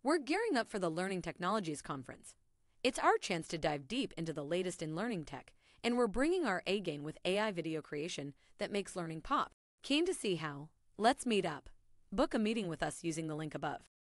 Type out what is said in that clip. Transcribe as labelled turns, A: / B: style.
A: We're gearing up for the Learning Technologies Conference. It's our chance to dive deep into the latest in learning tech, and we're bringing our A game with AI video creation that makes learning pop. Keen to see how? Let's meet up. Book a meeting with us using the link above.